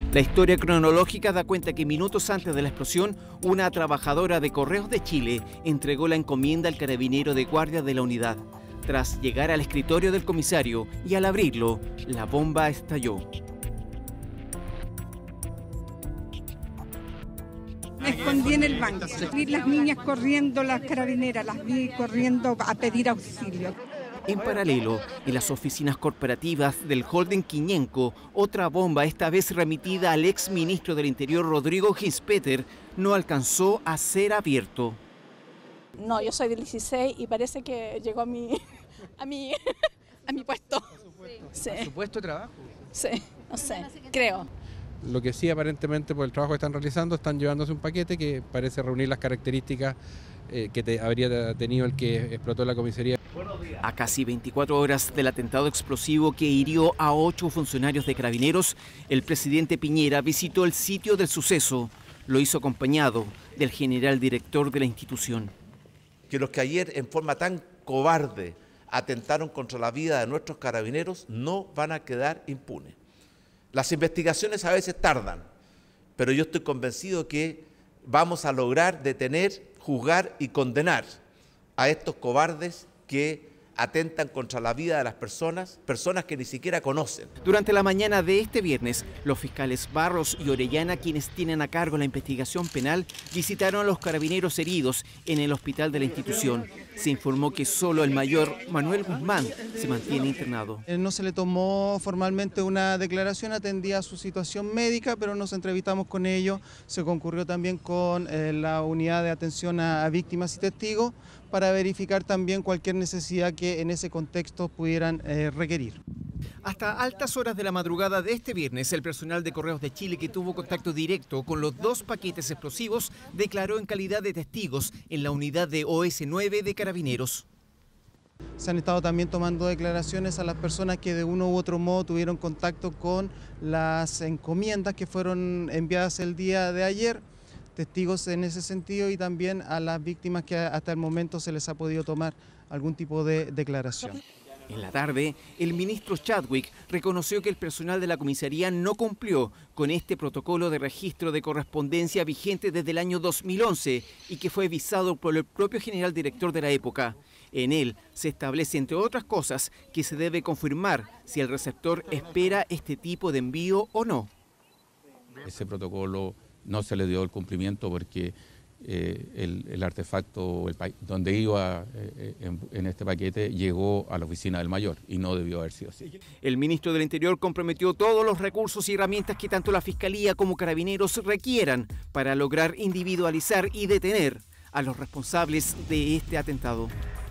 La historia cronológica da cuenta que minutos antes de la explosión, una trabajadora de Correos de Chile entregó la encomienda al carabinero de guardia de la unidad. Tras llegar al escritorio del comisario y al abrirlo, la bomba estalló. Me escondí en el banco. Vi las niñas corriendo, las carabineras, las vi corriendo a pedir auxilio. En paralelo, en las oficinas corporativas del Holding Quiñenco, otra bomba, esta vez remitida al ex ministro del Interior Rodrigo Ginzpeter, no alcanzó a ser abierto. No, yo soy del 16 y parece que llegó a mi puesto. Sí. ¿A su puesto de trabajo? Sí, no sé, creo. Lo que sí, aparentemente, por el trabajo que están realizando, están llevándose un paquete que parece reunir las características que habría tenido el que explotó la comisaría. A casi 24 horas del atentado explosivo que hirió a 8 funcionarios de Carabineros, el presidente Piñera visitó el sitio del suceso. Lo hizo acompañado del general director de la institución. Que los que ayer en forma tan cobarde atentaron contra la vida de nuestros carabineros no van a quedar impunes. Las investigaciones a veces tardan, pero yo estoy convencido que vamos a lograr detener, juzgar y condenar a estos cobardes que atentan contra la vida de las personas que ni siquiera conocen. Durante la mañana de este viernes, los fiscales Barros y Orellana, quienes tienen a cargo la investigación penal, visitaron a los carabineros heridos en el hospital de la institución. Se informó que solo el mayor Manuel Guzmán se mantiene internado. No se le tomó formalmente una declaración, atendía su situación médica, pero nos entrevistamos con ellos. Se concurrió también con la unidad de atención a víctimas y testigos para verificar también cualquier necesidad que en ese contexto pudieran requerir. Hasta altas horas de la madrugada de este viernes, el personal de Correos de Chile que tuvo contacto directo con los 2 paquetes explosivos declaró en calidad de testigos en la unidad de OS9 de Carabineros. Se han estado también tomando declaraciones a las personas que de uno u otro modo tuvieron contacto con las encomiendas que fueron enviadas el día de ayer, testigos en ese sentido, y también a las víctimas que hasta el momento se les ha podido tomar algún tipo de declaración. En la tarde, el ministro Chadwick reconoció que el personal de la comisaría no cumplió con este protocolo de registro de correspondencia vigente desde el año 2011 y que fue visado por el propio general director de la época. En él se establece, entre otras cosas, que se debe confirmar si el receptor espera este tipo de envío o no. Ese protocolo no se le dio el cumplimiento porque el artefacto donde iba en este paquete llegó a la oficina del mayor y no debió haber sido así. El ministro del Interior comprometió todos los recursos y herramientas que tanto la Fiscalía como Carabineros requieran para lograr individualizar y detener a los responsables de este atentado.